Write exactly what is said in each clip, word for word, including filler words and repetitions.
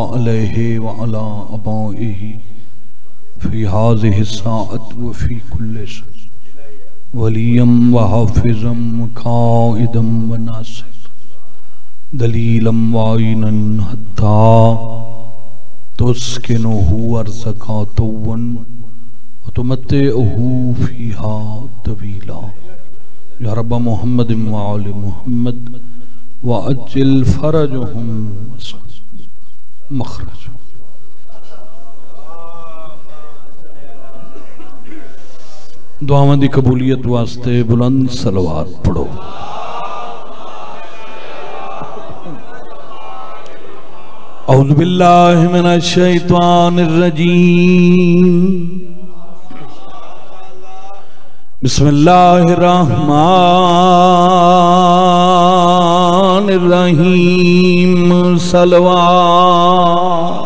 अलैहि व अला अबाइहि फी हाज़िहि साअत व फी कुल्लि वलियम व हाफिज़म काइदम व नासिर दलीलम वाइनन हत्ता तुस्किनुहु अर्ज़क़ातुवन व तुमत्तिउहु फ़ीहा तवीला या रब्ब मुहम्मद व आलि मुहम्मद व अज्जिल फ़रजहुम मख़रज। दुआवां दी कबूलियत वास्ते बुलंद सलवात पढ़ो। औज़ु बिल्लाहि मिनश शैतानिर रजीम। बिस्मिल्लाहिर रहमानिर रहीम। सलवात।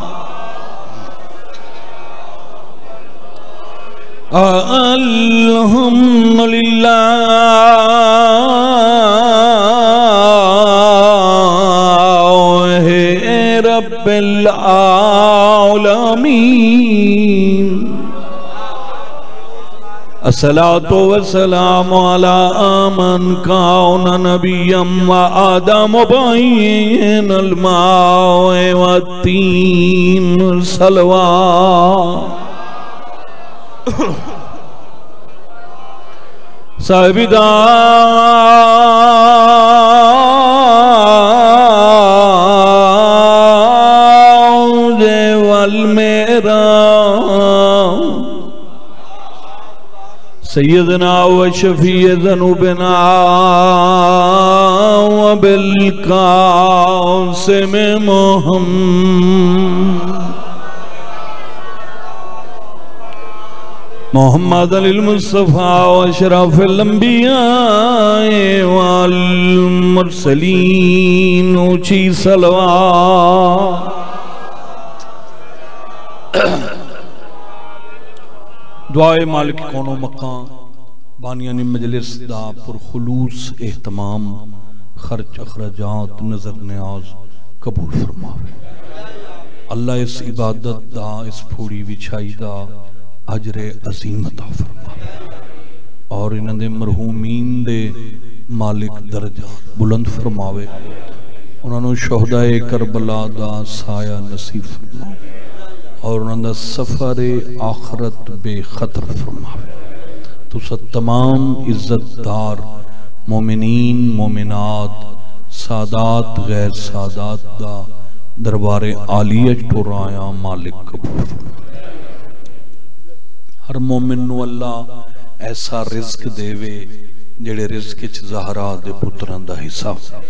अल्हम्दुलिल्लाहि रब्बिल आलमीन। अस्सलातु वस्सलामु अला मन कान नबिय्यम व आदम बैनल मा'i व तीन। सलवात। साहिबदा वल मेरा सैयदना व शफी ज़ुनूबना व बिल कासिम मुहम्मद मोहम्मद अल मुस्तफ़ा व अशरफिल अंबिया वल मुरसलीन। ऊंची सलवात। दुआए मालिक कोनो मकान बानियानी मजलिस दा पुरखुलूस एहतमाम खर्च अखराजात नजर न्याज कबूल फरमावे। अल्लाह इस इबादत दा इस फूड़ी विछाई दा अजरे अजीम अता फरमावे और इन्हां दे मरहूमीन दे मालिक दर्जा बुलंद फरमावे। उन्होंने शोहदाए करबला दा साया नसीब फरमावे और उन्होंने सफर आखरत बेखतर फरमावे। तो सब तमाम इज्जतदार मोमिनीन मोमिनात सादात गैर सादात दा दरबारे आलियत टुराया मालिक कबूल फरमावे। हर मोमिन नू अल्लाह ऐसा रिज़्क देवे जेड़े रिज़्क च ज़हरा दे पुत्रां दा हिस्सा।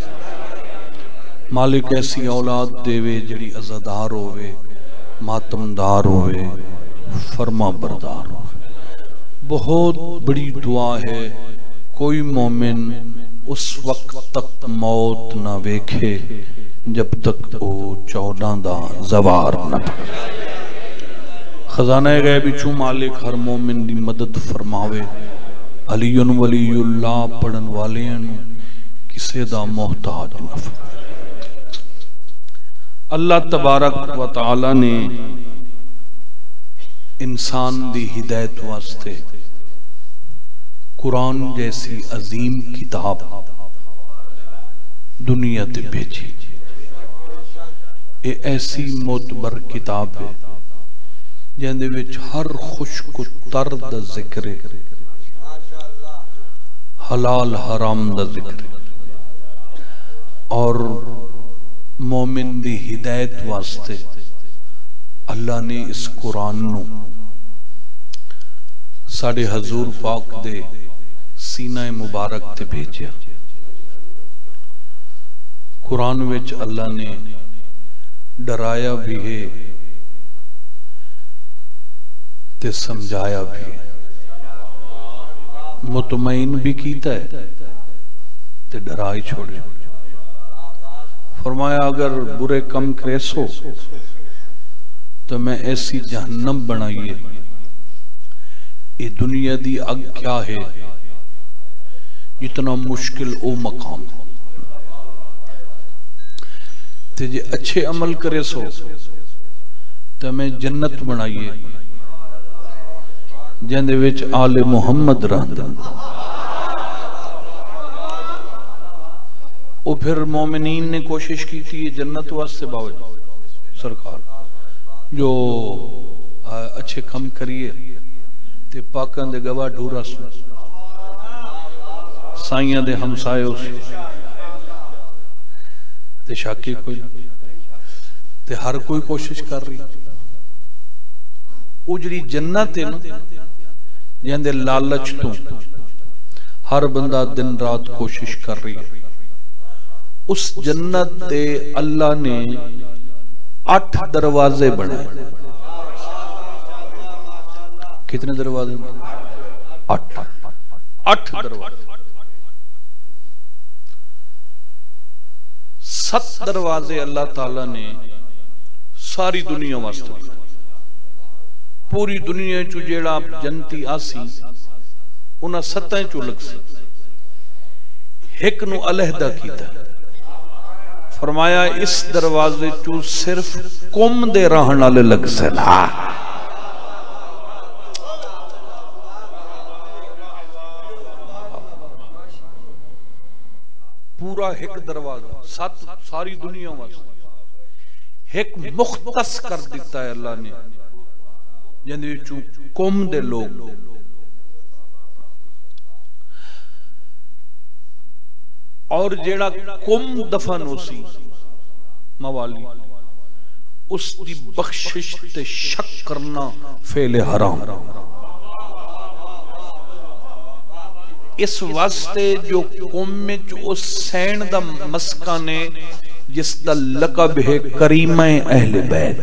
मालिक ऐसी औलाद देवे जेड़ी अज़ादार होवे मातमदार होवे फरमा बरदार होवे। बहुत बड़ी दुआ है कोई मोमिन उस वक्त तक मौत ना वेखे जब तक वो चौदह दा ज़वार न पड़े। खजाना गैब बिचू मालिक हर मोमिन दी मदद फरमावे। अलीयुन वलीयुल्लाह पढ़न वाले किसे दा मोहताज न फरमावे। अल्लाह तबारक व तआला ने इंसान दी हिदायत वास्ते कुरान जैसी अजीम किताब दुनिया ते भेजी। ये ऐसी मोतबर किताब है जिंदे विच हर खुश्क तर दा जिक्र है, हलाल हराम दा जिक्र है और मोमिन दी हिदायत वास्ते अल्लाह ने इस कुरान नू साडे हजूर पाक दे सीना मुबारक ते भेजा। कुरान विच अल्लाह ने डराया भी है ते समझाया भी है, मुतमईन भी कीता है ते डराई छोड़े। फरमाया अगर बुरे कम करेसो तो मैं ऐसी जहन्नम बनाइए। ये दुनिया दी अग क्या है जितना मुश्किल ओ मकाम ते जे अच्छे अमल करे सो तो मैं जन्नत बनाइए जिंदे विच आले मुहम्मद रहंदे। वो फिर मोमिनीन ने कोशिश की थी जन्नत वास्ते बाबा सरकार जो अच्छे कम करिए ते पाकां दे गवाह ढूरा साइयां दे हमसाए ते शाकी कोई ते हर कोई कोशिश कर रही। वो जी जन्नत है ना जिंदे लालच तो हर बंदा दिन रात कोशिश कर रही है। उस जन्नत दे अल्लाह ने आठ दरवाजे बनाए। कितने दरवाजे? आठ आठ दरवाजे। सत दरवाजे अल्लाह ताला ने सारी दुनिया वास्ते, पूरी दुनिया चो जेड़ा जनती आसी उन्हां सत्तां चो लग सी एक नू अलहदा कीता। फरमाया इस दरवाजे चो सिर्फ कौम दे रहन वाले लग से ना। पूरा एक दरवाजा सत सारी दुनिया वास्ते एक मुख्तस कर दिता है अल्लाह ने जिंदे विचों कौम दे लोग। और जेड़ा कौम दफन होसी मवाली उसकी बख्शिश ते शक करना फेले हराम। इस वास्ते जो कौम में उस सैन दा मस्का ने जिसका लकब है करीमा अहले बैत।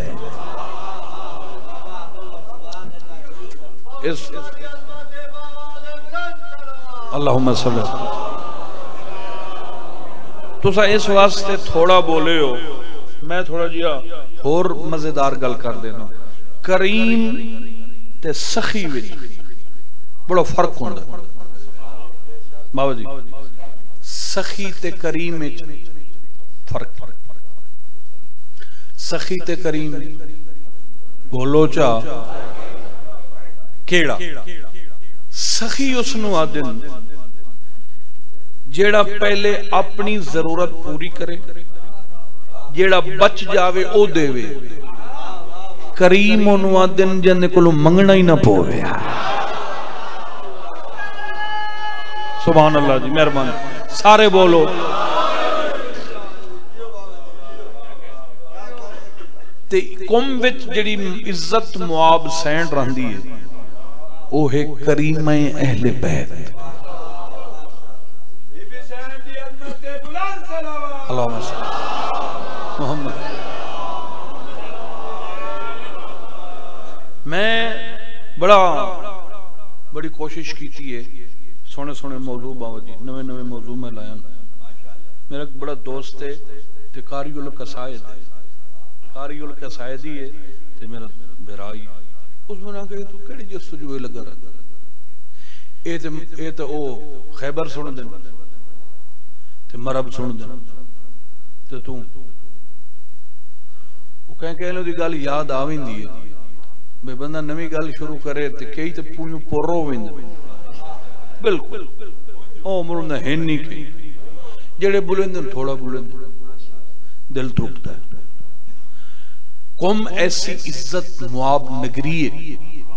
इस अल्लाहुम्मा सल्ली तुसा इस वास्ते थोड़ा बोले हो, मैं थोड़ा जिहा होर मजेदार गल कर देना। करीम ते सखी विच बड़ा फर्क होंदा बाबा जी। सखी ते करीम विच फर्क। सखी ते करीम बोलो चा केड़ा? सखी उसनू आदन जेड़ा पहले अपनी जरूरत पूरी करे, जेड़ा बच जावे ओ देवे। करीम ओनू आदन जिंदे कोलों मंगना ही ना पवे। सुभान अल्लाह जी, मेहरबानी सारे बोलो। ते कौम विच जेड़ी इज्जत मुआब सैन रहिंदी है ओ है करीमा अहले बैत। मोहम्मद मैं बड़ा बड़ी कोशिश की थी है सोने सोने मौजू बाबा जी नवे नवे मौजू में लाया। मेरा एक बड़ा दोस्त है ते कारियुल कसायद है, कारियुल कसायद ही है ते मेरा बेराई उसमें ना कहे तू केड़ी जस्तजू लगा रहा ए ते ए ते ओ खैबर सुन दे ते मरब सुन दे ते तू वो कह कह दी गल याद आ वेंदी है भाई बंदा नवी गल शुरू करे ते कई ते पूरी पोरो वेंदे। बिल्कुल ओ मरुंदा है नहीं कई जेड़े बुलंद थोड़ा बुलंद दिल टूटता है। कौम ऐसी इज्जत मुआब नगरी है।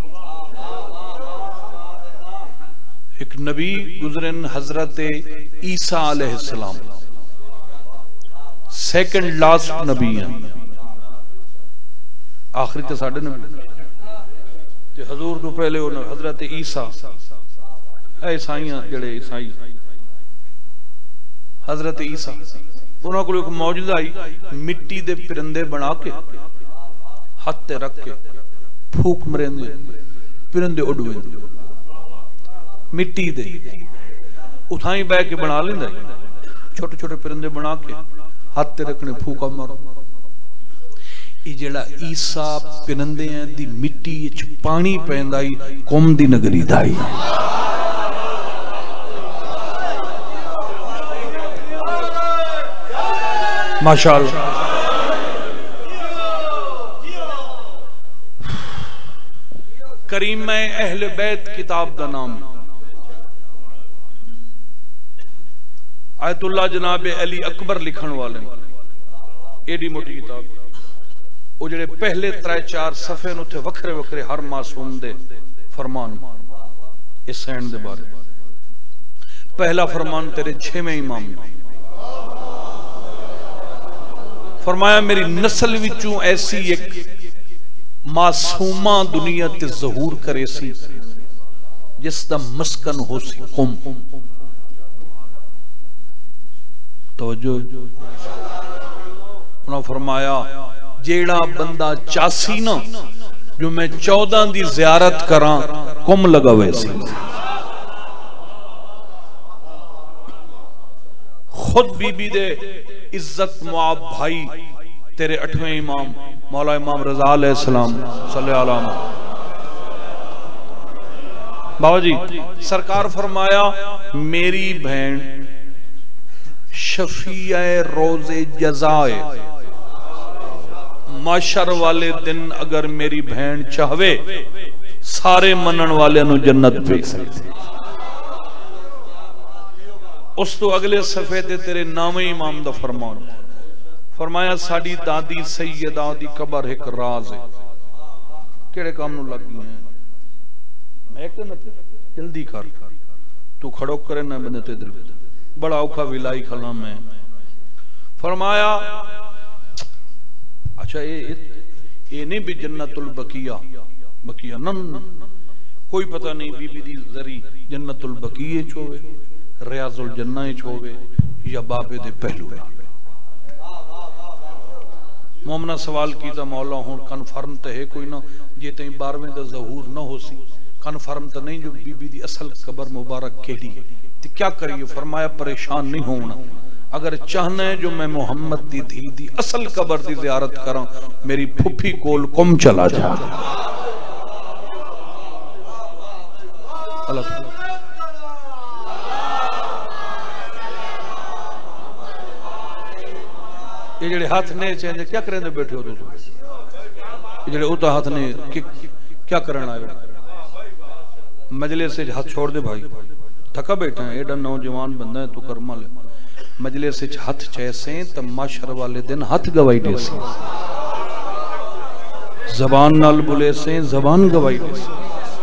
एक नबी गुजरन हजरत ईसा अलैहिस्सलाम सेकंड लास्ट नबी हैं, आखिरी तो साढ़े नबी ते हजूर तो पहले हजरत ईसा ईसाइयां जड़े ईसाई हजरत ईसा उन्होंने को एक मौजूदा आई मिट्टी दे परिंदे बना के हाथ ते रख के फूक मरेंदे परिंदे उड़ वेंदे मिट्टी दे उठाई बह के बना लेंदा छोटे छोटे परिंदे बना के हाथ ते रखने फूका मारो। ये जेड़ा ईसा परिंदे दी मिट्टी विच पानी पैंदा ही कौम दी नगरी दा ही। माशाअल्लाह करीम अहले बैत किताब का नाम आयतुल्ला जनाब अली अकबर लिखण वाले एडी मोटी किताब वो जेडे पहले त्रै चार सफे उत्थे वखरे वखरे हर मासूम दे फरमान इस सैन दे बारे। पहला फरमान तेरे छेवें इमाम फरमाया मेरी नस्ल विचों ऐसी एक मासूमा दुनिया ते ज़हूर करे सी जिसदा मस्कन हो सी कुम। तवज्जो उन्होंने फरमाया जेड़ा बंदा चासी ना जो मैं चौदह दी जियारत करा कुम लगावे सी। खुद बीबी दे इज्जत मुआब भाई तेरे अठवें इमाम मौला इमाम रजा अलैहिस्सलाम सल्लल्लाहु अलैहि बाबा जी सरकार फरमाया मेरी बहन शफिया रोजे जजाए माशर वाले दिन अगर मेरी बहन चाहवे सारे मनन वाले नु जन्नत भेज सकती। उस तो अगले सफे ते तेरे नामे इमाम दा फरमान फरमाया साड़ी दादी सैयदा दी कबर एक राज है केड़े काम नु लग गई है मैं कहना जल्दी कर तू खड़ो करे ना बने ते इधर बड़ा औखा विलाई खला मैं फरमाया अच्छा ये ये नहीं भी जन्नतुल बकिया बकिया नन कोई पता नहीं बीबी दी जरी जन्नतुल बकिये च होवे रियाजुल जन्ना च होवे या बाबे दे पहलू मोमना सवाल कीता मौला हुण कन्फर्म तो है कोई ना जे तई बारहवें दा ज़हूर ना हो सी कन्फर्म तो नहीं जो बीबी दी असल कबर मुबारक केड़ी ते क्या करिए फरमाया परेशान नहीं होना अगर चाहना है जो मैं मोहम्मद दी धी दी असल कबर दी ज़ियारत करा मेरी फुफी कोल कुम चला जा। ये जेडे हाथ ने चेंज क्या करें बैठे हो तुम जेडे उता हाथ ने क्या करना आए मजलिस से हाथ छोड़ दे भाई थका बैठा है एडा नौजवान बंदा है तू कर्मा ले मजलिस से हाथ चैसे तो माशर वाले दिन हाथ गवाई दे से जबान नाल बुले से जबान गवाई दे से।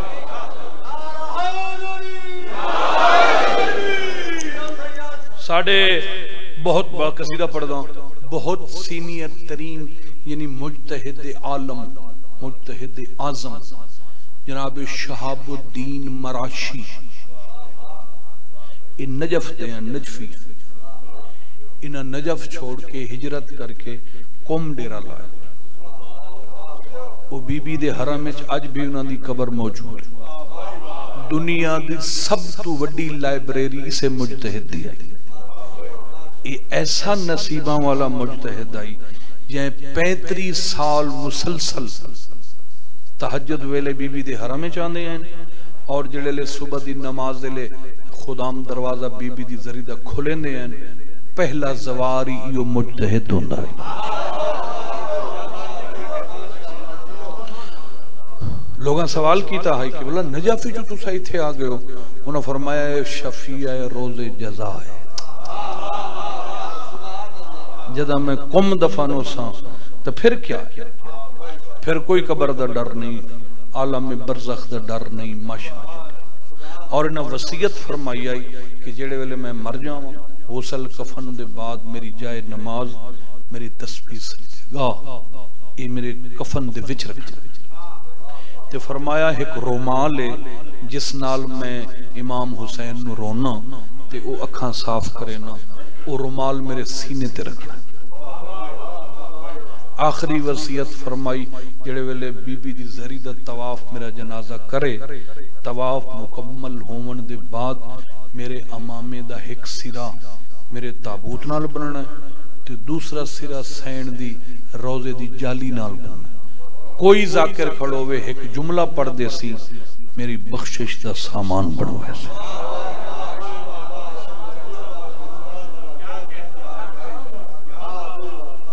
साढ़े बहुत बड़ा कसीदा पढ़दा बहुत सीनियर तरीन यानी मुजतहिद आलम मुजतहिद आजम जनाब शहाबुद्दीन मराशी इन नजफ दे नजफी इन नजफ छोड़ के हिजरत करके कुम डेरा लाया वो बीबी दे हरम में अज भी उन्हां दी कबर मौजूद है। दुनिया दी सब तो वड्डी लाइब्रेरी इसे मुजतहिद दी है। ये ऐसा नसीबा वाला मुजतहिद आई जै पैंतीस साल मुसलसल तहज्जुद वेले बीबी दे हरम में चाहते हैं और जेड़े सुबह दी नमाज दे खुदाम दरवाजा बीबी दी जरीदा खुलेंदे हैं पहला जवारी यो मुजतहिद हुंदा है। लोगों सवाल किया है कि बोला नजाफी जो तुसा इत्थे आ गए हो उन्होंने फरमाया शफिया रोजे जजा है जदा मैं कुम दफानो सा तो फिर क्या फिर कोई कबर दा डर नहीं आलम में बरज़ख दा डर नहीं माशा। और इन्हें वसीयत फरमाई आई कि जेड़े वेले मैं मर जावां गौसल कफन दे बाद मेरी जाए नमाज मेरी तस्बीह सजदा ये मेरे कफन दे विच रखना ते फरमाया एक रुमाल है जिस नाल मैं इमाम हुसैन नु रोना ते वो अखां साफ करे ना वो रुमाल मेरे सीने ते रखना। आखिरी वसीयत फरमाई जेड़े वेले बीबी दी जरी दा तवाफ मेरा जनाजा करे तवाफ मुकम्मल होवन दे बाद मेरे अमामे दा एक सिरा मेरे ताबूत नाल बनना ते दूसरा सिरा सैन दी रोजे दी जाली नाल बनना। कोई जाकिर खड़ोवे एक जुमला पढ़ दे सी मेरी बख्शिश दा सामान बनवाए सी।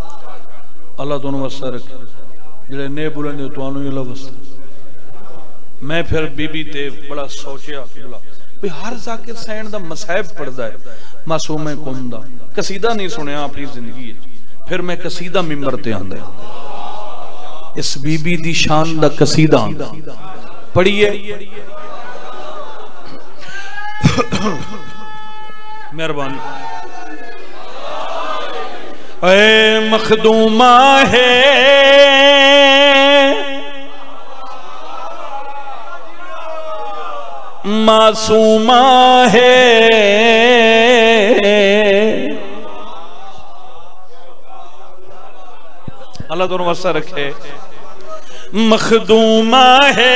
अल्लाह तुहानू वसा रखे जेड़े ने बुलंदे तुहानू ही अल्लाह वसा मैं फिर बीबी ते बड़ा सोचिया भी हर जाकिर सैन दा मसाहिब पढ़दा है, मासूम कुम दा कसीदा नहीं सुनिया अपनी जिंदगी। फिर मैं कसीदा मिंबर ते आंदा, इस बीबी दी शान दा कसीदा पढ़िए। मेहरबानी। ऐ मखदूमा है मासूमा है, अल्लाह दोनों वस्ता रखे। मखदूमा है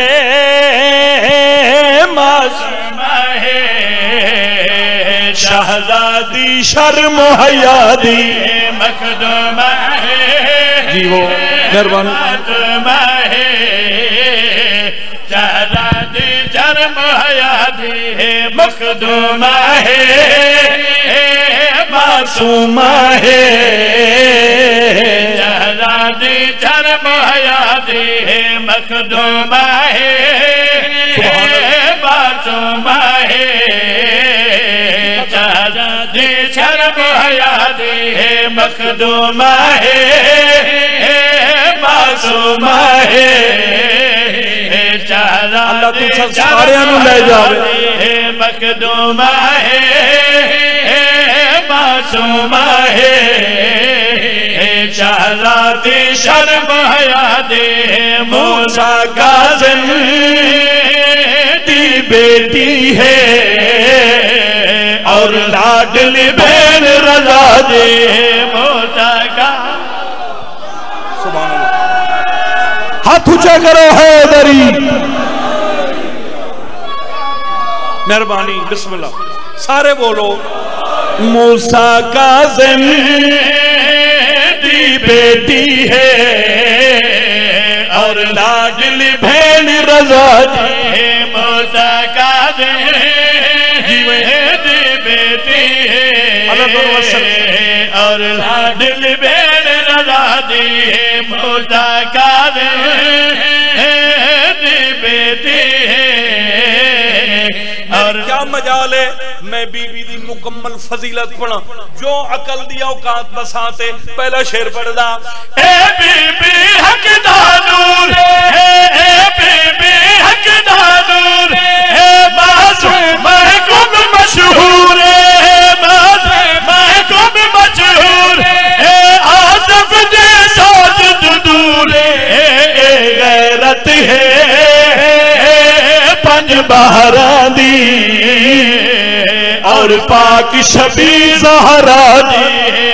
मासूमा है, शहजादी शर्म हयादी मखदूमा है जी वो मेहरबान है, शहजादी शर्म हयादी है, मखदूमा है मासूमा है, शहजादी शर्म हयादी है, मखदूमा है मासूमा है, शहजादी शर्म हयादी है, मखदूमा है मासूमा है, शहजादी शर्म हयादी है, मखदूमा है मासूमा है, शहजादी शर्म हयादी है, मूसा काज़िम दी बेटी है, और लाडली बहन रज़ा दे मूसा का। सुभान अल्लाह। हाथ ऊंचा करो हैदरी। मेहरबानी बिस्मिल्लाह सारे बोलो। मूसा काज़िम दी बेटी है, और लाडली बहन रज़ा दे मूसा काज़िम दी बेटी है, और लाडली बहन रज़ा दी है, मूसा काज़िम दी बेटी है। और क्या मजाल है मैं बीबी दी मुकम्मल फजीलत पढ़ा, जो अकल दी औकात बसाते। पहला शेर पढ़दा, ए बीबी हक दा नूर, ए बीबी हक दा नूर, ए मासूम महकुम मशहूर, ए मासूम महकुम मशहूर, ए आसिफ दे साजिद दूर, ए गैरत है पंज बहारां दी, और पाक शबी ज़हरा दी।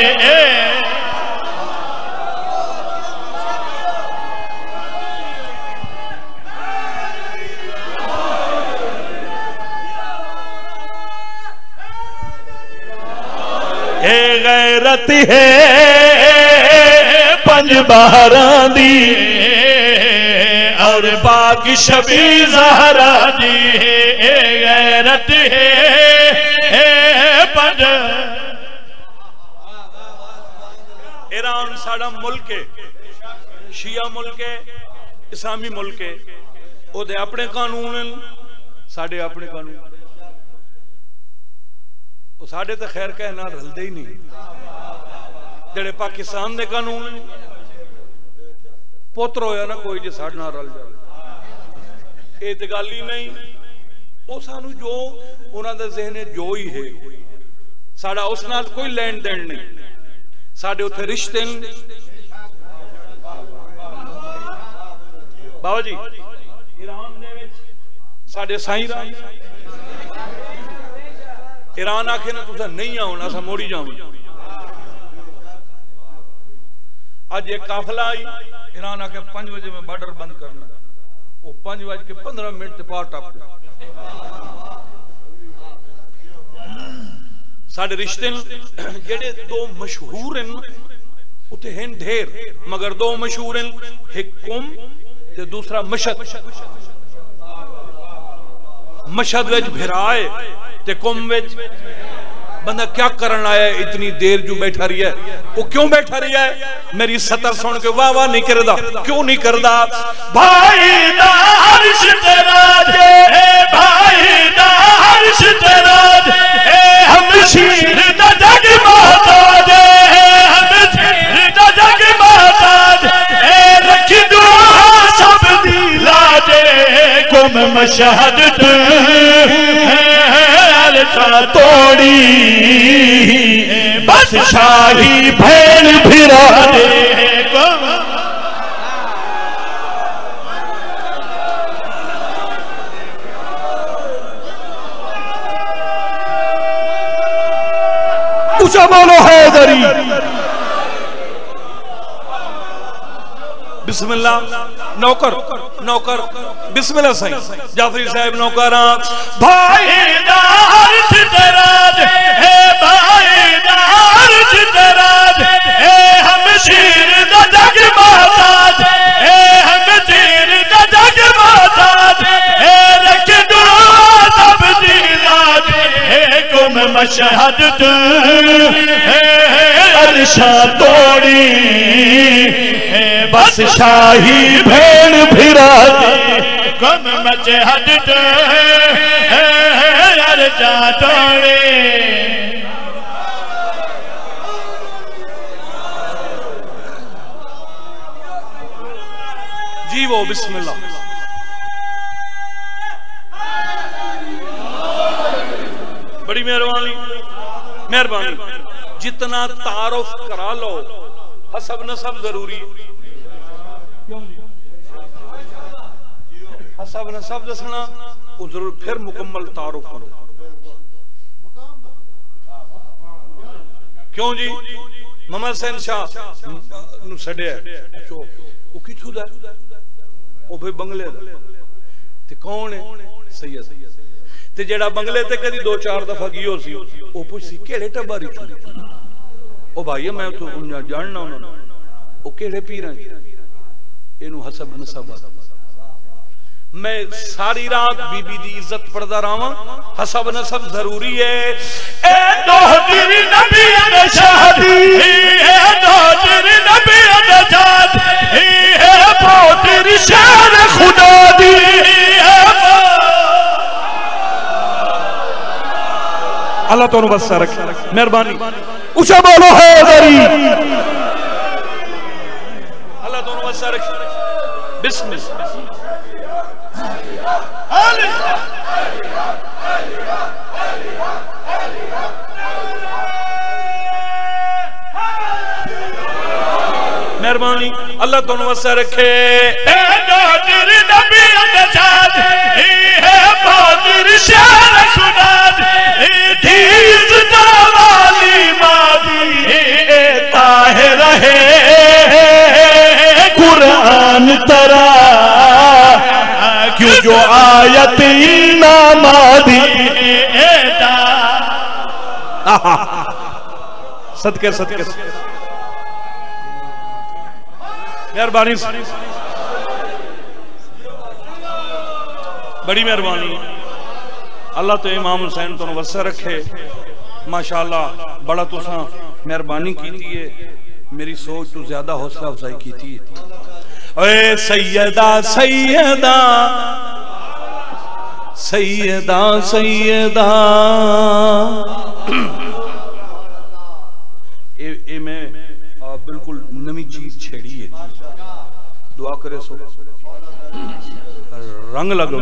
ए गैरत है पंज बहारां दी, और पाक शबी ज़हरा दी। ए गैरत है पंज। ईरान साड़ा मुल्क है, शिया मुल्क है, इस्लामी मुल्क है, ओदे अपने कानून हैं, साडे अपने कानून। साडे तो खैर कहना रलदे ही नहीं, जेड़े पाकिस्तान दे कानून पुत्र होया ना कोई जे साडे नाल रल जाए, ये तो गल ही नहीं। वो सानू जो उन्हां दे ज़हन जो ही है, साडा उस नाल कोई लेन देन नहीं। साडे उत्थे रिश्ते बाबा जी ईरान दे विच साडे साईं राज ईरान आखे ना तुसा नहीं आना, असा मोड़ी जाओ। आज एक काफिला आई, ईरान आके पांच बजे में बॉर्डर बंद करना, वो पांच बज के पंद्रह मिनट से पार टप साडे रिश्ते जेडे दो मशहूर हैं उते हैं ढेर, मगर दो मशहूर हैं, एक कुम ते दूसरा मशद। मशद विच भिराए ते कुम विच बंदा क्या करन आया है, इतनी देर जो बैठा रही है, वो क्यों बैठा रही है? मेरी सतर सुन के वाह वाह नहीं करदा, क्यों नहीं करदा? भाई दा अर्श तेरा दे, भाई दा अर्श तेरा दे, हम शीर दा जग माता दे, हम शीर दा जग माता दे, रख दुआ सब दी ला दे, कुम मशहद तू तोड़ी बस शाही भेड़ फिरा दे। ऊंचा बोलो हैदरी। बिस्मिल्लाह। नौकर नौकर बिस्मिल्लाह सही जाफरी साहब नौकर। भाई दा अर्श तेरा दे, भाई दा अर्श तेरा दे, हम शीर दा जग माता दे, हम शीर दा जग माता दे, रख दुआ सब दी ला दे, कुम मशहद तू अर्शा तोड़ी बस शाही भेड़ फिरा दे, कुम मशहद तू अर्शा तोड़ी। जी वो बिस्मिल्लाह। बड़ी मेहरबानी मेहरबानी। जितना तारुफ करा लो हसब नसब जरूरी है। हसब नसब दसना वो जरूर फिर मुकम्मल तारुफ होता। क्यों जी? मोहम्मद हुसैन शाह छड़िया वो किथों दा? वो भाई बंगले दा। ते कौन है? सैयद। ते जेड़ा बंगले ते कदी दो चार दफा गियो सी वो पुछसी केड़े टब्बर चो? ओ भाई मैं तो जानना उन्होंने वो केड़े पीर इनू हसब नसब। मैं सारी रात बीबी दी इज्जत पढ़दा रहा। हसब नसब जरूरी है। ए दोहर नबी दा शादी, ए दोहर नबी दा शादी, ए पोतर शेर खुदा दी, अल्लाह तो बस रखे मेहरबानी। ऊंचा बोलो हैदरी। अल्लाह तो बस रखे। बिस्मिल्लाह। मेहरबानी अल्लाह तो बस रखे। नबी शेर खुदा रहे कुरान तरा क्यों जो आयत नामादी। सदके सदके मेहरबानी बड़ी मेहरबानी। अल्लाह तो इमाम हुसैन तो वसा रखे। माशाअल्लाह बड़ा तुसा मेहरबानी की है। मेरी सोच तो ज्यादा हौसला अफजाई की थी। ओए सैयदा सैयदा सैयदा सैयदा ए, ए मैं आ, बिल्कुल नवी चीज छेड़ी है। दुआ करे सो रंग लगो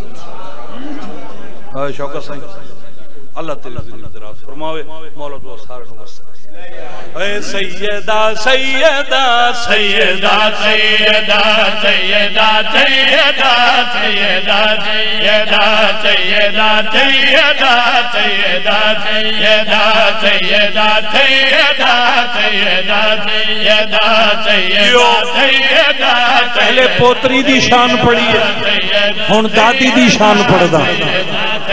शौकत साईं। अल्लाह तेरी जिंदगी दराज फरमावे। मौला दुआ सारे नु बस। ए सैयदा सैयदा सैयदा सैयदा सैयदा सैयदा सैयदा सैयदा सैयदा सैयदा सैयदा सैयदा सैयदा सैयदा सैयदा सैयदा सैयदा। पहले पोतरी दी शान पढ़ी है, हुण दादी दी शान पढ़दा।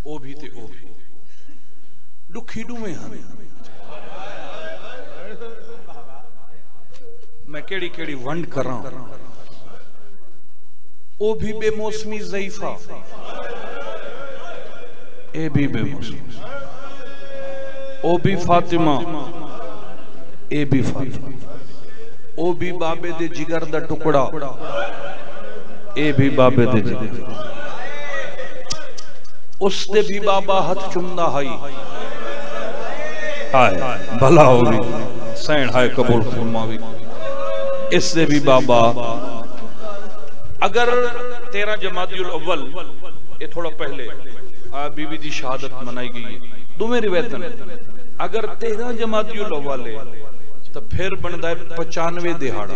ओ भी ते ओ भी दुखी डूवे हैं। मैं केड़ी केड़ी वंड करा। ओ भी बेमौसमी ज़ईफा, ए भी बेमौसमी, ओ भी फातिमा, ए भी फातिमा, ओ भी बाबे दे जिगर दा टुकड़ा, ए भी बाबे दे जिगर, उसने भी बाबा हथ चुमदा हाई, हाय भला होगी सैन हाय कबूल फरमावी। इससे भी बाबा अगर तेरह जमादियुल अव्वल ये थोड़ा पहले आ बीबी दी शहादत मनाई गई है दोवें रिवायतन, अगर तेरह जमादियुल अव्वल है तो फिर बनता है पचानवे दिहाड़ा,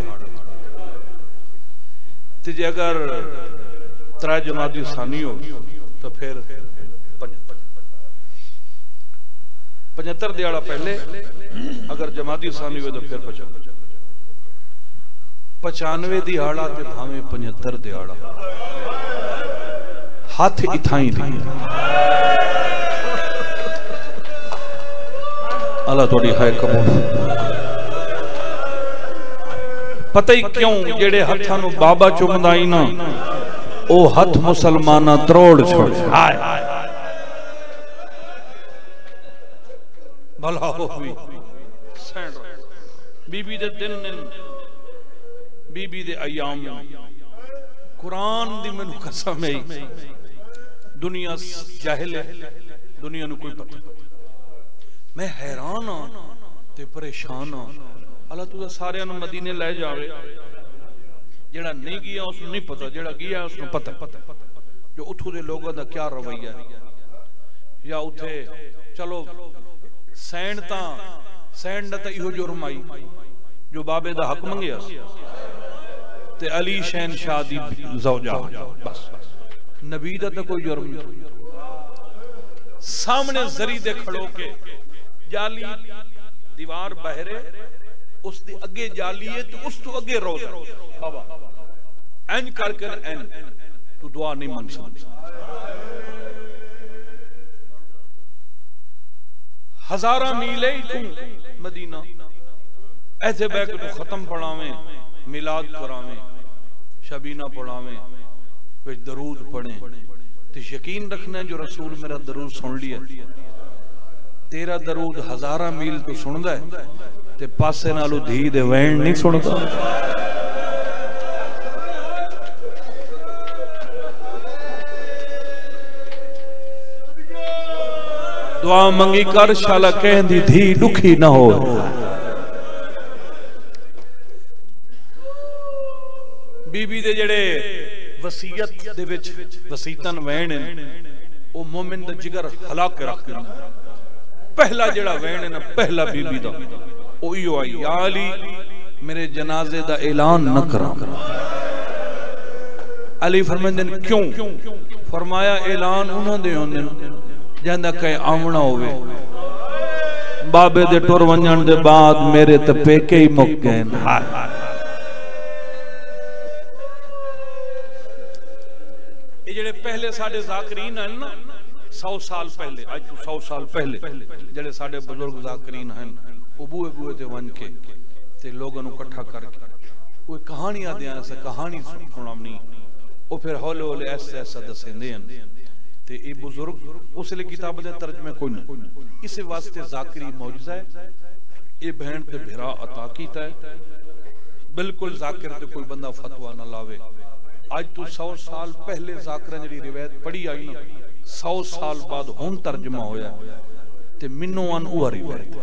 ते जे अगर त्रै जमादियुल सानी हो तो फिर पचहत्तर दिहाड़ा पहले, अगर जमादी सानी हो तो फिर पचहत्तर, पचानवे दिहाड़ा ते भावे पचहत्तर दिहाड़ा, हाथ इथाई दी। अल्लाह थोड़ी है कबूल। पता ही क्यों जेड़े हत्थां नूं बाबा चुमदा ही ना ओ हथ मुसलमाना त्रोड़ छोड़। हाय भला हो भी बीबी दे दिन ने बीबी दे अयाम कुरान दी मैनू कसम है दुनिया जाहिल है, दुनिया नू कोई पता। मैं हैरान हाँ ते परेशान हाँ। अल्लाह तुझे सारे नू मदीने ले जावे, जेड़ा नहीं गया उसनू नहीं पता, जेड़ा गया उसनू पता जो उथों दे लोगों दा क्या रवैया या उथे चलो सैन ता सैन दा इहो जुर्म आई जो बाबे दा हक मंगिया ते अली शहन शाह दी ज़ौजा, बस नबी दा कोई जुर्म नहीं। सामने जरी दे खड़ो के जाली दीवार बहरे उस दे अगे जाली है तो उस तो अगे रोज़ा बाबा एन करके एन तू दुआ नहीं मांग सकता। हजारा मील है तू मदीना ऐसे बैक तू खत्म पढ़ावे, मिलाद करावे, शबीना पढ़ावे, कुछ दरूद पढ़े तो यकीन रखना जो रसूल मेरा दरूद सुन लिया। तेरा दरूद हजारा मील तो सुनदा है ते पासे नालों धी दे वैन नहीं सुनदा। दुआ मंगी कर शाला कहंदी धी दुखी ना हो। बीबी दे जेड़े वसीयत दे विच वसीयतन वैन ओ मोमिन दा जिगर हला के रख देंदा। पहला जेड़ा वैन है ना पहला बीबी दा ओ इयो आई या अली मेरे जनाजे दा ऐलान न करा। अली फरमांदे क्यों? फरमाया ऐलान उन्हां दे होंदे जंदा कहे आवना होवे, बाबे दे टुर वंजण दे बाद मेरे ते पेके ही मुक गए। ये जेड़े पहले साडे ज़ाकिरीन हैं ना सौ साल पहले, आज तो सौ साल पहले जेड़े साडे बुजुर्ग ज़ाकिरीन हैं वो बूए बूए ते वन के ते लोगों नू इकट्ठा करके वो कहानियां दियां से कहानी सुनावनी वो फिर हौले हौले ऐसे ऐसा दसेंदे हैं ते ये बुजुर्ग उसले किताब दे तर्जमे कोई नहीं। इस वास्ते ज़ाकिरी मौजूदा है, ये बहन ते भिरा अता कीता है। बिल्कुल ज़ाकिर ते कोई बंदा फतवा ना लावे। आज तो सौ साल पहले ज़ाकिरा जी रिवायत पढ़ी आई ना सौ साल बाद हुन तर्जमा होया ते मिन्नो अन उह रिवायत।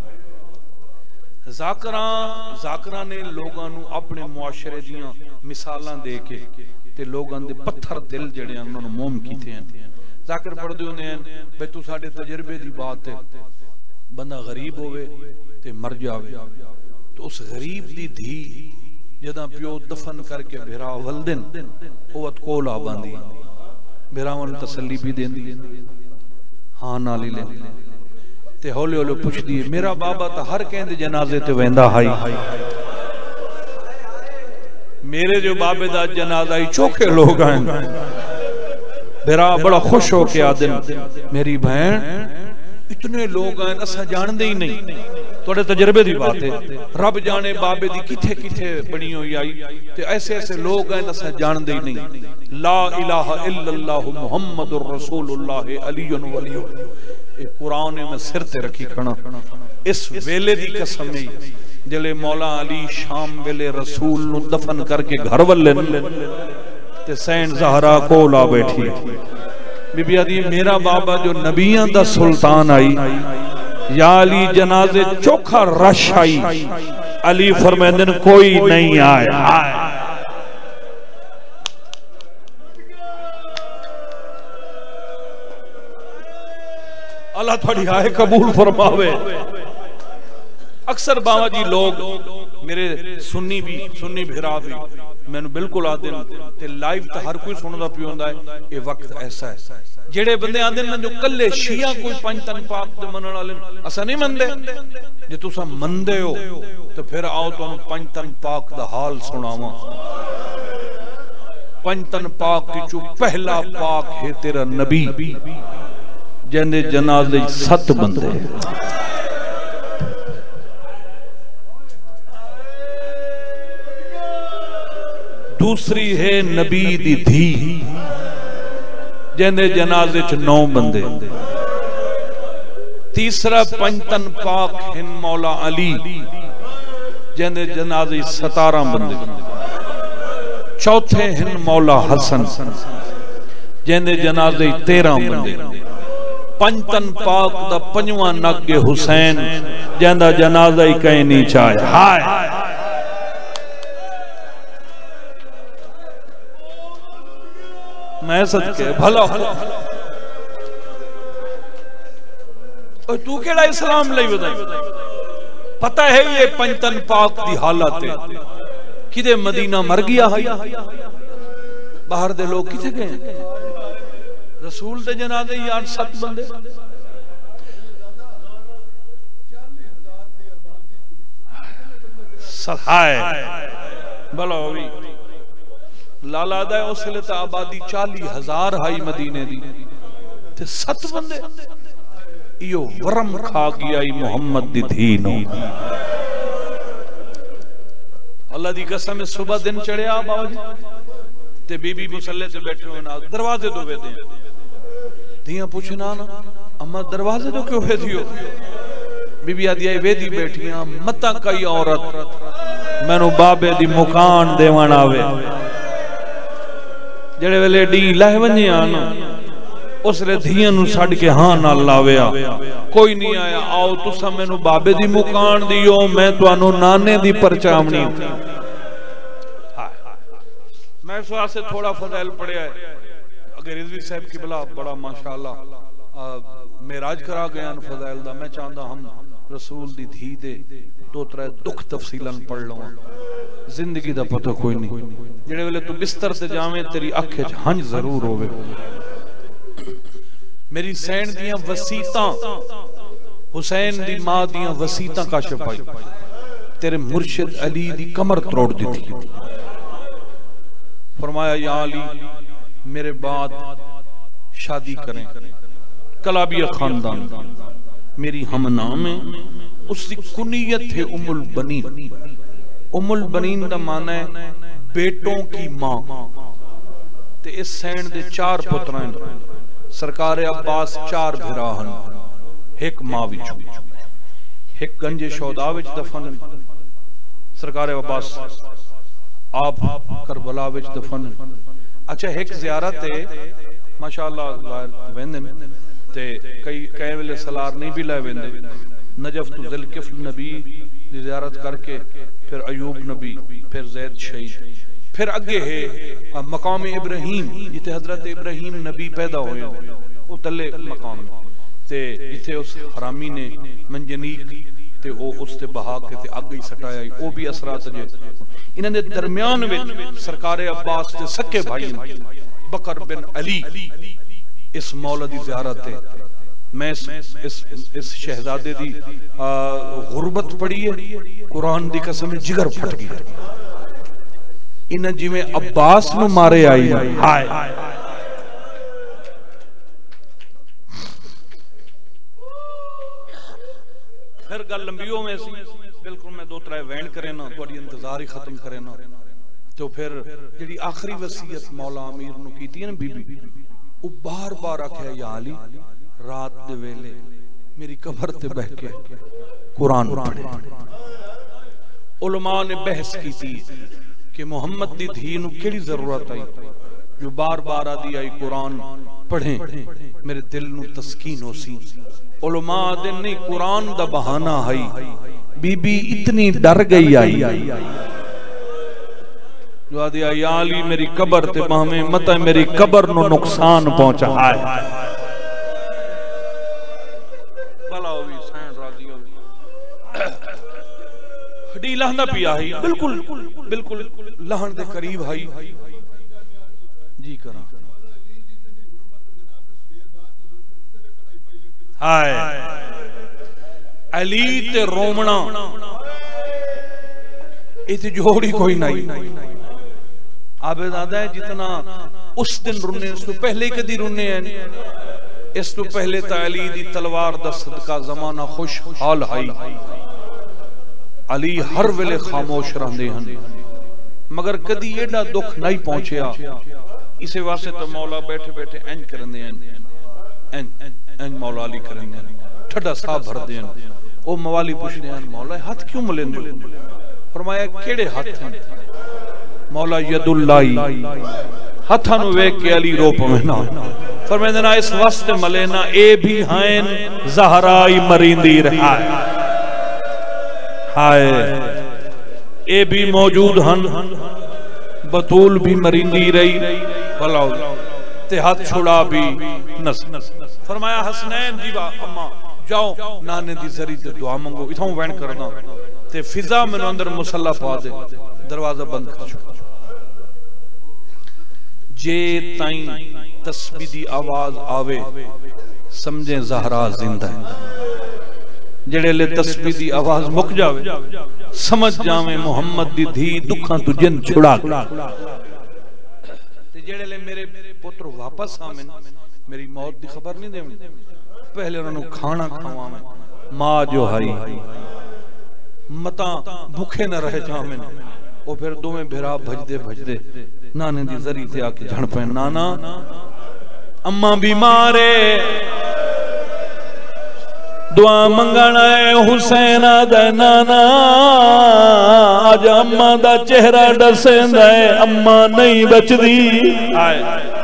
ज़ाकिरा ज़ाकिरा ने लोगां नू अपने मुआशरे दियां मिसालां दे के ते लोगां दे पत्थर दिल जेड़े उन्हां नू मोम कीते हैं। ज़ाकिर पढ़दे हुंदे हैं भाई तू साडे तजर्बे दी बात है, बंदा गरीब होवे ते मर जावे तो उस गरीब दी धी जदा प्यो दफन करके भिरा वलदन ओवत कोल आ बांदी भिरावां नू तसल्ली भी देंदी हां नाल ही लेंदी ते हौले हौले पुछदी है मेरा बाबा तो हर कहंदे जनाजे ते वेंदा हाई, मेरे जो बाबे दा जनाजा ही चोखे लोग हैं बेरा बड़ा खुश हो के आदि मेरी बहन इतने लोग हैं असा जानते ही नहीं, थोड़े तजर्बे की बात है, रब जाने बाबे दी किथे किथे बनी हुई आई, ते ऐसे ऐसे लोग हैं असा जानते ही नहीं। ला इलाहा इल्लल्लाहु मुहम्मदुर रसूलुल्लाह अलीयुन वलियुन, ये कुरान में सिर ते रखी खड़ा। इस वेले दी कसम है जले मौला अली शाम वेले रसूल नु दफन करके घर वल्ले ते सैन ज़हरा कोल आ बैठी, बीबी आदि मेरा बाबा जो नबियां दा सुल्तान आई, या अली जनाजे चोखा रश आई, अली फरमांदे कोई नहीं आया। अल्लाह थोड़ी आए कबूल फरमावे। अक्सर बाबा जी लोग मेरे सुन्नी भी सुन्नी भिरा भी मैंने बिल्कुल आते ते लाइव तो हर कोई सुनदा पियो हुंदा है। ये वक्त ऐसा है जेड़े बंदे आंदे ने जो कल्ले शिया कोई पंज तन पाक दे मनण वाले असा नहीं मनदे, जे तुसा मनदे हो तो फिर आओ तुहानू पंज तन पाक दा हाल सुनावां। पंज तन पाक विचों पहला पाक है तेरा नबी जिंदे जनाजे सत बंदे, दूसरी है नबी दी धी जिंदे जनाजे च नौ बंदे, तीसरा पंजतन पाक हिन मौला अली जिंदे जनाजे सतारह बंदे, चौथे हिन मौला हसन जिंदे जनाजे तेरह बंदे, पंजतन पाक दा पंजवा नग हुसैन जिंदा जनाजा ही कहीं नहीं चाहे। हाय मैं सदके भला तू केड़ा इस्लाम लई वधाई, पता है ये पंजतन पाक दी हालत है किदे मदीना मर गया है, बाहर दे लोग किथे गए, रसूल दे जनाजे यार सत बंदे, सहाय भला होवी लाला दा उसले ता आबादी चाली हजार हाई मदीने दी ते सत बंदे इयो वरम खा गया मोहम्मद दी धी नो। अल्लाह दी कसम सुबह दिन चढ़िया बाबा जी ते बीबी मुसल्ले ते बैठे हो ना दरवाजे तो वेदे धियां पूछना ना अम्मा दरवाजे तो क्यों वेदी हो, बीबी आदि आई वेदी बैठियां मता कई औरत मैनू बाबे दी मुकान देवण आवे, जेड़े वेले डी लह वंजे आन उसले धियां नु छड़ के हां नाल लावेया, कोई नहीं आया, आओ तुसा मैनू बाबे दी मुकान दियो मैं तुहानू नाने दी परचावनी। मैं इस वास्ते थोड़ा फज़ैल पढ़िया है, अगर रिजवी साहब की बला बड़ा माशाअल्लाह मेराज करा गया फज़ैल दा, मैं चाहता हम रसूल दी धी दे दो त्रै दुख तफसीलन पढ़ लवां, जिंदगी दा पता कोई नहीं, जेड़े वेले तू बिस्तर ते जावें तेरी अख च हंज जरूर होवे। मेरी सैन दियां वसीतां हुसैन दी मां दियां वसीतां काशिफ पाई, तेरे मुर्शिद अली दी कमर तोड़ दी थी, फरमाया या अली मेरे बाद शादी करें, कलाबिया खानदान मेरी हम नाम है, उसकी कुनियत है उम्मुल बनीन। उम्मुल बनीन दा माना है बेटों की मां, ते इस सैन दे चार पुत्र हैं, सरकार अब्बास चार भिराहन, एक मां विचों, एक गंजे शौदा विच दफन, सरकार अब्बास आप करबला विच दफन। अच्छा एक ज़ियारत है माशाअल्लाह वेंदे ते कई कई वेले सलार नहीं भी लै वेंदे, नजफ तो ज़ुल्किफ्ल नबी दी ज़ियारत करके फिर अयूब नबी फिर ज़ैद शहीद, फिर अगे है मकाम इब्राहिम जिथे हजरत इब्राहिम नबी पैदा होए, वो तले मकाम ते जिथे उस हरामी ने मंजनीक ते ओ उसते बहा के ते अग ही सटाया, वो भी असरात जे इन्हां दे दरमियान विच सरकार अब्बास दे सके भाई बकर बिन अली इस मौला दी ज़ियारत है। मैं इस इस इस शहजादे दी गुरबत पढ़ी है, कुरान दी कसम जिगर फट गया, इन्हें जिवें अब्बास नु मारे आई हाय अगर गल लंबी हो में सी बिल्कुल मैं दो त्रै वैन करे ना थोड़ी इंतजार ही खत्म करे ना तो फिर जी आखिरी वसीयत मौला अमीर नूं कीती है ना बीबी वो बार बार आख्या या अली रात दे वेले मेरी कबर ते बैठ के कुरान पढ़े। उलमा ने बहस की कि मुहम्मद दी धी नूं केड़ी जरूरत आई जो बार बार आदि आई कुरान पढ़े मेरे दिल नूं तस्कीन हो सी। उलमा दे नहीं कुरान दा बहाना है बीबी इतनी डर गई आई जो आदि या अली मेरी कबर ते भावे मत मेरी कबर नु नुकसान पहुंचा है भला हो भी सैन राजी हो हडी लहंदा पिया है बिल्कुल बिल्कुल लहन दे करीब है जी करा हाय अली ते रोमना इते जोड़ी कोई नहीं। आबेदादा है जितना उस दिन रुने इस तो पहले कदी रुने हैं इस तो पहले अली दी तलवार दा सदका जमाना खुश हाल है अली हर वेले खामोश रहंदे हन मगर कदी एडा दुख नहीं पहुंचया इसे वास्ते तो मौला बैठे बैठे इंज करंदे हैं इंज इंज मौला अली करंदे हैं ठड्डा साह भरदे हैं ओ मवाली पुछदे हैं मौला हाथ क्यों मलेंदे फरमाया केड़े हाथ हैं मौला यदुल्लाई हाथां नु वेख के अली रो पवे ना फरमांदे ना इस वास्ते मले ना ए भी हायन ज़हराई मरींदी रहा हाय ए भी मौजूद हन बतूल भी मरींदी रही भला ते हाथ छुड़ा भी नस फरमाया हसनैन जी बा अम्मा जाओ नाने दी जरी ते दुआ मंगो इथों वैन करना ते फिजा मेनू अंदर मुसल्ला पा दे दरवाजा बंद कर छो जे ताई तस्बीह दी आवाज आवे समझे ज़हरा जिंदा है जेड़े ले तस्बीह दी आवाज मुक जावे समझ जावे मोहम्मद दी धी दुखां तू जिन छुड़ा ते जेड़े ले मेरे पुत्र वापस आवे मेरी मौत दी खबर नहीं देवनी पहले उन्होंने खाना खवावे मां जो है मता भूखे न रह जावे वो फिर दोवें भिरा भजदे भजदे नाने दी जरी ते आके झण पे नाना अम्मा बीमार है दुआ मंगण आए हुसैन दा नाना आज अम्मा दा चेहरा डसेंदा है अम्मा नहीं बचदी आए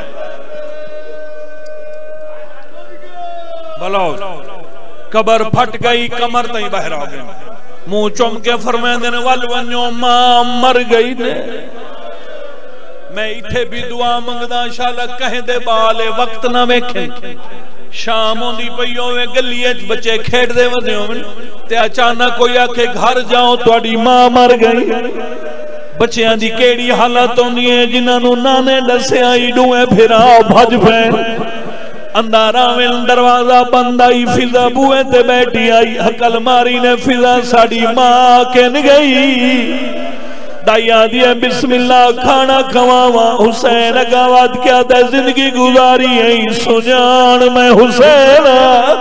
भला कबर फट गई कमर तई बाहर आ गई मुंह चुम के फरमांदे ने वल वन्यो मां मर गई ने मैं इथे भी दुआ मंगदा शाला कहे दे बाले वक्त ना वेखे शाम होंदी पई होवे गलियां च बच्चे खेडदे वंदे होवन ते अचानक कोई आखे घर जाओ तुहाडी मां मर गई बच्चियां दी केड़ी हालत होंदी है जिन्हां नु नाने दस्या ई डूए फिरा भज पे अंधारा वेल दरवाजा बंद आई फिजा बुए ते बैठी आई हकल मारी ने फिजा साड़ी मां कहन गई दाइया दिया बिस्मिल्लाह खाना खवावा हुसैन अगावत क्या ते जिंदगी गुजारी है सुजान मैं हुसैन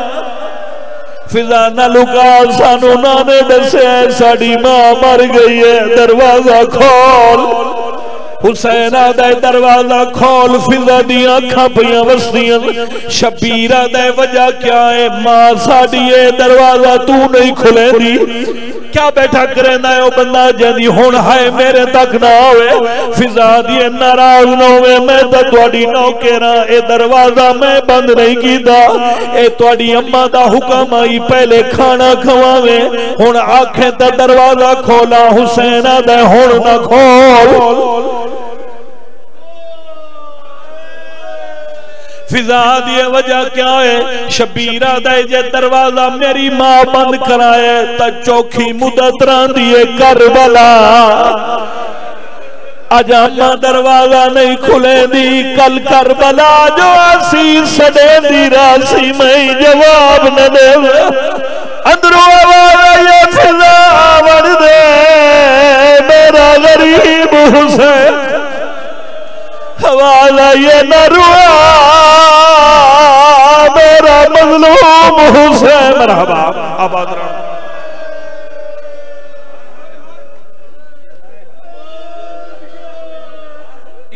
फिजा न लुका सानू नाने दसे साड़ी मां मर गई है दरवाजा खोल हुसैन आदा दरवाजा खोल फिजा दी अखां पियां वसदियां शबीर आदा वजह क्या है मां साडी ए दरवाजा तू नहीं खुलेंदी क्या बैठा करेंदा है ओ बंदा जंदी हुण है मेरे तक ना होवे फिजा दी नाराज ना होवे मैं तो तुहाडी नौकरा ए दरवाजा मैं बंद नहीं कीता ए तुहाडी अम्मा दा हुक्म आई पहले खाना खवावे हुण आखे ते दरवाजा खोला हुसैन आदा हुण ना खोल फिजा दी वजह क्या है शबीरा दे जे दरवाजा मेरी मां बंद कराए त चौखी मुदत रही है करबला अज अम्मा दरवाजा नहीं खुले दी कल करबला जो आसी सडे दी रासी में जवाब न दे अंदरों आवाज आई फिजा वड़ दे मेरा गरीब हुसैन आवाज आई न रुआ मेरा मजलूम हुसैन मरहबा आबाद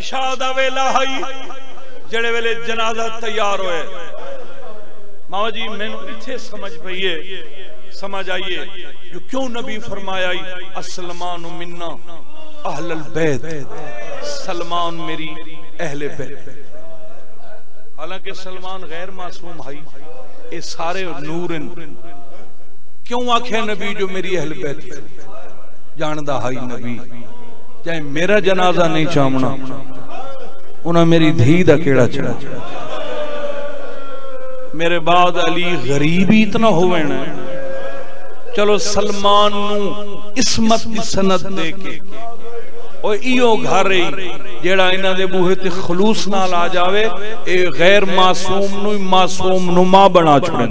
इशा दा वेला आई जेड़े वेले जनाजा तैयार होए मामा जी मैनू इत्थे समझ पई है समझ आइए जो क्यों नबी फरमाया अस्सलाम मिन्ना अहलल बैत सलमान मेरी अहले बैत हालांकि सलमान गैर मासूम है ये सारे नूरन क्यों आखे नबी जो मेरी अहल बैत जानदा है नबी चाहे मेरा जनाजा नहीं चाहना उन्हें मेरी धी दा केड़ा चढ़ा मेरे बाद अली गरीब ही इतना होवे ना चलो सलमान नू इसमत की सनद दे के और इयो घर जेड़ा इन्हां दे बूहे ते खलूस नाल आ जावे ए गैर मासूम नु मासूम नुमा बना छोड़े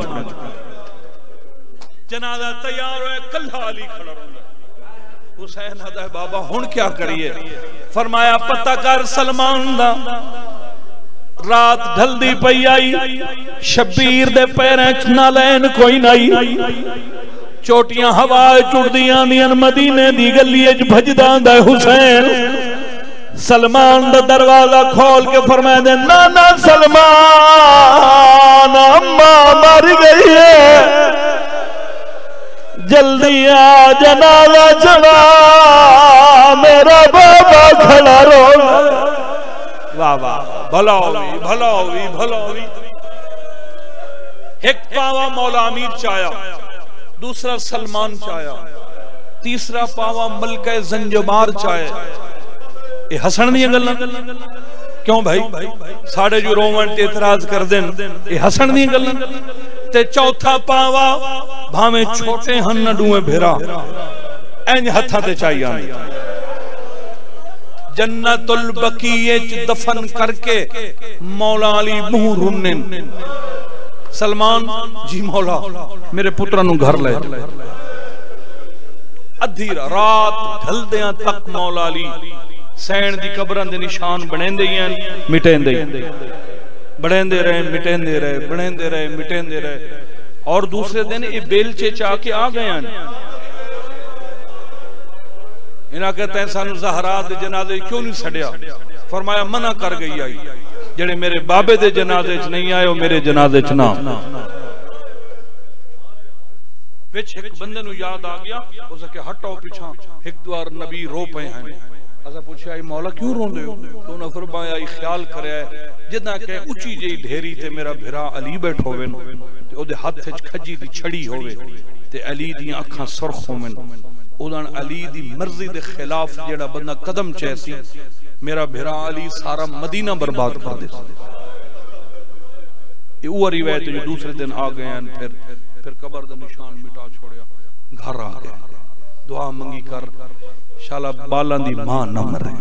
जनाजा तैयार होए कल्ला अली खड़ा रहंदा हुसैन हदा बाबा हुन क्या करिए फरमाया पता कर सलमान दा रात ढलदी पई आई शबीर दे पैरां च नालैन कोई नहीं चोटियां हवा चुड़दियां दियां मदीने दी गली च भजदा दा हुसैन सलमान दा दरवाजा खोल के फरमाया दे नाना सलमान अम्मा मर गई है जल्दी आ जनाजा चढ़ा मेरा बाबा खड़ा रो वाह वाह भला होवी भला होवी भला होवी एक पावा मौला अमीर चाया दूसरा सलमान चाया तीसरा पावा मलका जंजबार चाया ये हसन दी गल्लां क्यों भाई साढ़े जो रोवन ते इतराज कर देन ये हसन दी गल्लां ते चौथा पावा भावे छोटे हन नडुए भेरा इंज हथा ते चाहिए जन्नतुल बकीए च दफन करके मौला अली मुंह रुन्ने सलमान जी मौला मेरे पुत्रा नु घर ले अद्धी रात ढलदियां तक मौला अली सैन दी कब्रां दे निशान बनेंदे ही मिटेंदे बनेंदे रहे मिटेंदे रहे बनेंदे रहे मिटेंदे रहे और दूसरे दिन ये बेलचे चा के आ गए इन्हें कहते हैं सानू ज़हरा दे जनाजे क्यों नहीं छड़िया फरमाया मना कर गई आई जेड़े मेरे बाबे दे जनाजे च नहीं आए मेरे जनाजे च ना पिछ एक बंदे नु याद आ गया उसे के हटो पिछा एक द्वार नबी रो पे हैं असा पूछया मौला क्यों रोंदे हो तो उन्हें फरमाया ख्याल करया जिदा के ऊंची जी ढेरी ते मेरा भिरा अली बैठो होवे ते ओदे हाथ च खजी दी छड़ी होवे ते अली दी अखां सुरख होवन उदन अली दी मर्जी दे खिलाफ जेड़ा बंदा कदम चैसी मेरा भिरा अली सारा मदीना बर्बाद कर दे ये वो रिवायत जो दूसरे दिन आ गए हैं फिर फिर कब्र दा निशान मिटा छोड़या घर आ गए दुआ मंगी कर शाला बालां दी मां न मरे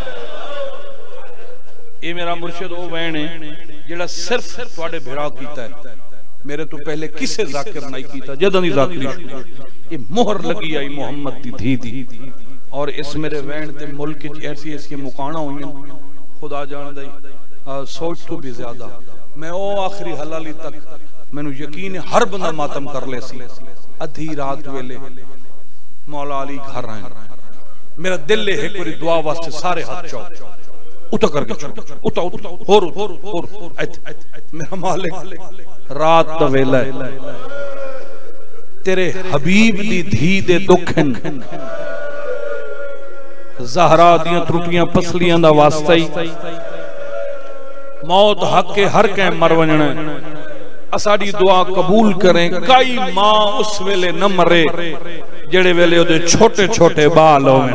ये मेरा मुर्शिद ओ वैन है जेड़ा सिर्फ तुहाडे भिरा कीता है मेरे तो पहले किसे जाकिर नहीं कीता जदां दी जाकिरी ये मोहर लगी आई मोहम्मद दी धी दी और इस मेरे वैन ते मुल्क च ऐसी ऐसी मुकाना हुई खुदा जानदा ही सोच तो भी ज्यादा मैं ओ आखिरी हलाली तक मैनू यकीन है हर बंदा मातम कर ले सी अधी रात वेले मौला अली घर आए मेरा दिल है एक बारी दुआ वास्ते सारे हाथ चाओ उठा करके उठा उठा होर होर होर मेरा मालिक रात दा वेला है तेरे हबीब दी धी दे दुख ज़हरा दियां त्रुटियां पसलियां दा वास्ता ही मौत हक के हर कै मर वजना असाडी दुआ कबूल करें कई मां उस वेले न मरे जेड़े वेले ओदे छोटे छोटे बाल होवे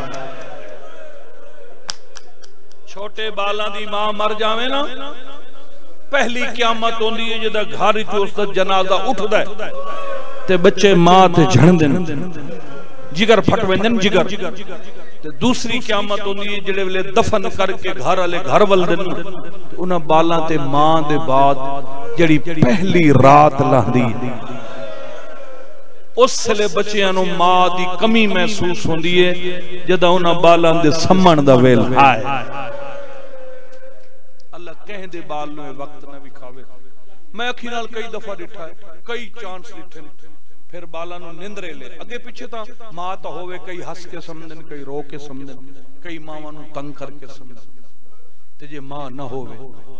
छोटे बालां दी मां मर जावे ना पहली क़यामत होंदी है जदा घर च उसदा जनाजा उठदा है ते बच्चे मां ते झड़दे ने जिगर फट वेंदे ने जिगर ते दूसरी क़यामत होंदी है जेड़े वेले दफन करके घर वाले घर वलदे ने उन्हां बालां ते मां दे बाद जेड़ी पहली रात लहंदी उसले बच्चियां नु मां दी कमी महसूस होंदी है जदा उन्हां बालां दे सम्मण दा वेल आए अल्लाह कह दे बाल नु वक्त ना विखावे मैं अखी नाल कई दफा डिठा है कई चांस डिठे फिर बाला नु निंदरे ले अगे पीछे ता मां ता होवे कई हंस के समझन कई रो के समझन कई मावां नु तंग करके समझन ते जे मां ना होवे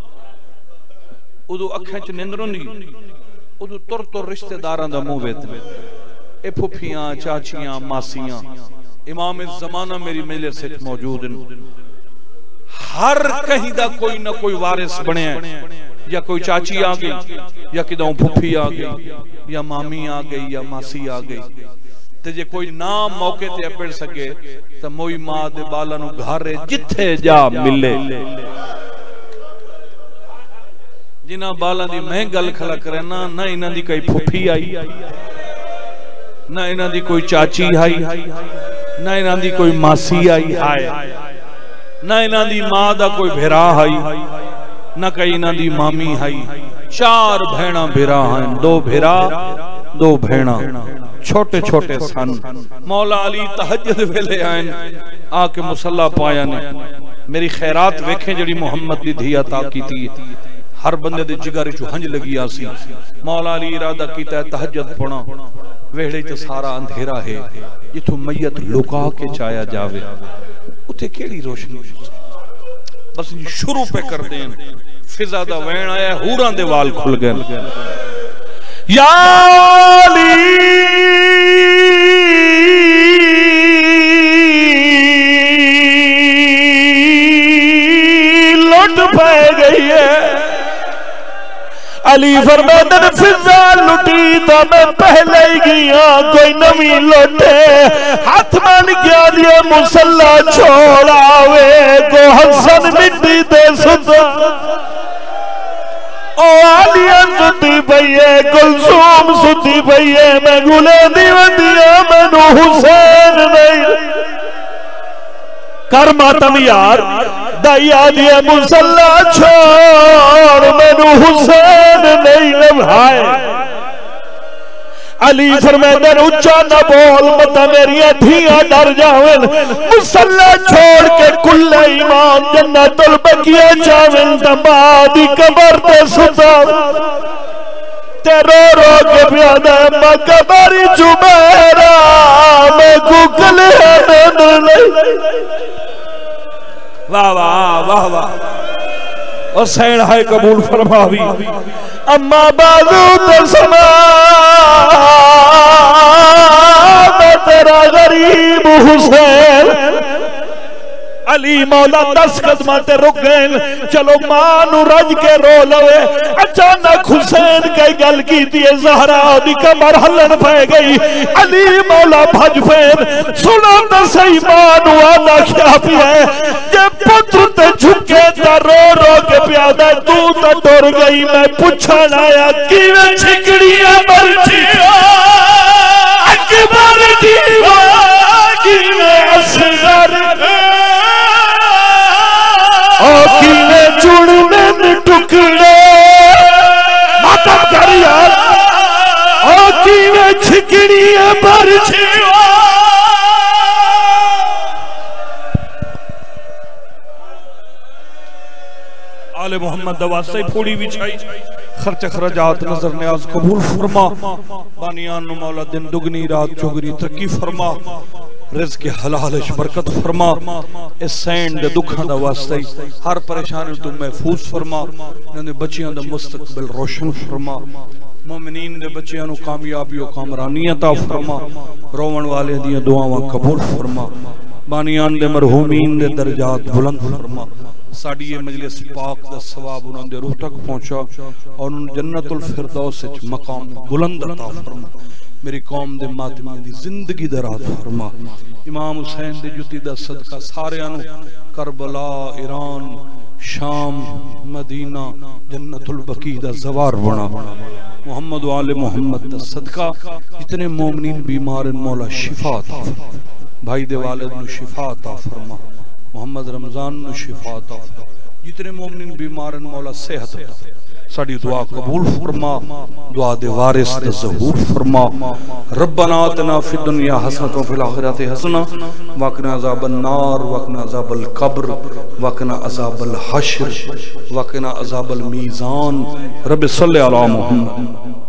उदो अखां च निंदर हुंदी उदो तुर तुर रिश्तेदारां दा मुंह वेत ए फुफियां चाचियां मासियां इमाम ज़माना मेरी मजलिस विच मौजूद हैं हर कहीं दा कोई ना कोई वारिस बने या कोई चाची आ गई या किदों फुफी आ गई या मामी आ गई या मासी आ गई ते जे कोई नाम मौके ते अपड़ सके तो मोई मां दे बाला नु घरे जिथे जा मिले जिना बाला दी मैं गल खला करे ना ना इना दी कोई फुफी आई ना इना दी कोई चाची आई ना इना दी कोई मासी आई हाय ना इना दी मां दा कोई भेरा आई ना कई इना दी मामी आई चार भेणा भेरा हैं दो भेरा दो भेणा छोटे छोटे सन मौला अली तहज्जुद वेले आए आके मुसल्ला पाया ने मेरी खैरात वेखें जड़ी मोहम्मद दी धी अता कीती हर बंदे दे जिगर चो हंज लगी आसी मौला अली इरादा कीता है तहज्जुद पढ़ा वेड़े च सारा अंधेरा है जिथों मैयत लुका के चाया जावे उथे केड़ी रोशनी बस शुरू पे कर दें फिजा दा वैन आया हूरां दे वाल खुल गए या अली लुट पै गई है अली फरमाते ने फिजा लुटी तो मैं पहले ही गया कोई नवी लुटे हाथ मन क्या दिया मुसल्ला छोड़ावे को हसन मिट्टी दे सुता ओ आलिया सुती पईए कुलसूम सुती पईए मैं गुले दी वंदिया मैनू हुसैन नहीं कर मातम यार दया दिए मुसल्ला छोड़ मैनू हुसैन नहीं लभाए अली फरमाते उच्चा न बोल मत मेरिया धियां डर जावन मुसल्ला छोड़ के कुल्ले ईमान जन्नतुल बकिया जावन तबादी कबर ते सुता ते रो रो के प्यादा मकबर जुबैरा मैं कुकल है नहीं वाह वाह वाह वाह और सैन है कबूल फरमावी अम्मा बाजू तो समा मैं तेरा गरीब हुसैन अली मौला दस कदम ते रुक गए चलो मां नु रज के रो लवे अचानक हुसैन कई गल की दिए ज़हरा दी कमर हलन पै गई अली मौला भज फेर सुनो तो सही मां नु आदा क्या पिया जे पुत्र ते झुके ता रो रो के प्यादा तू तो डर गई मैं पूछण आया किवें छिकड़ियां बरछिया अकबर दी किवें असगर कीने चुड़ने टुकड़े मातम कर यार ओ कीने छिकड़ियां बरछिया आले मोहम्मद दवासे फूड़ी बिछाई खर्च खराजात नजर न्याज कबूल फरमा बानियान नु मौला दिन दुगनी रात चौगनी तरक्की फरमा रिज़्क़ हलाल बरकत फरमा इस सैन दे दुखां दा वास्ते हर परेशानी तू महफूज फरमा इन्हां बच्चियां दा मुस्तकबिल रोशन फरमा मोमिनीन दे बच्चियां नु कामयाबी और कामरानी अता फरमा रोवन वाले दी दुआवां कबूल फरमा बानियान दे मरहूमीन दे दर्जात बुलंद फरमा साड़ी ये मजलिस पाक दा सवाब उन्हां दे रूह तक पहुंचा और उन जन्नतुल फिरदौस विच मकाम बुलंद अता फरमा मेरी कौम दे मातमी दी जिंदगी दा राहत फरमा इमाम हुसैन दे जुती दा सदका सारियां नु करबला ईरान शाम मदीना जन्नतुल बकी दा ज़वार बना मोहम्मद वाले मोहम्मद दा सदका जितने मोमिनीन बीमार हैं मौला शिफा अता भाई दे वालिद नु शिफा अता फरमा मोहम्मद रमजान नु शिफा अता जितने मोमिनीन बीमार हैं मौला सेहत अता साड़ी दुआ कबूल फरमा दुआ दे वारिस दे ज़हूर फरमा रब्बना आतिना फिद दुनिया हसनतन व फिल आखिरति हसना वक़िना अज़ाबन नार वक़िना अज़ाबल कब्र वक़िना अज़ाबल हश्र वक़िना अज़ाबल मीज़ान रब्बि सल्लि अला मुहम्मद।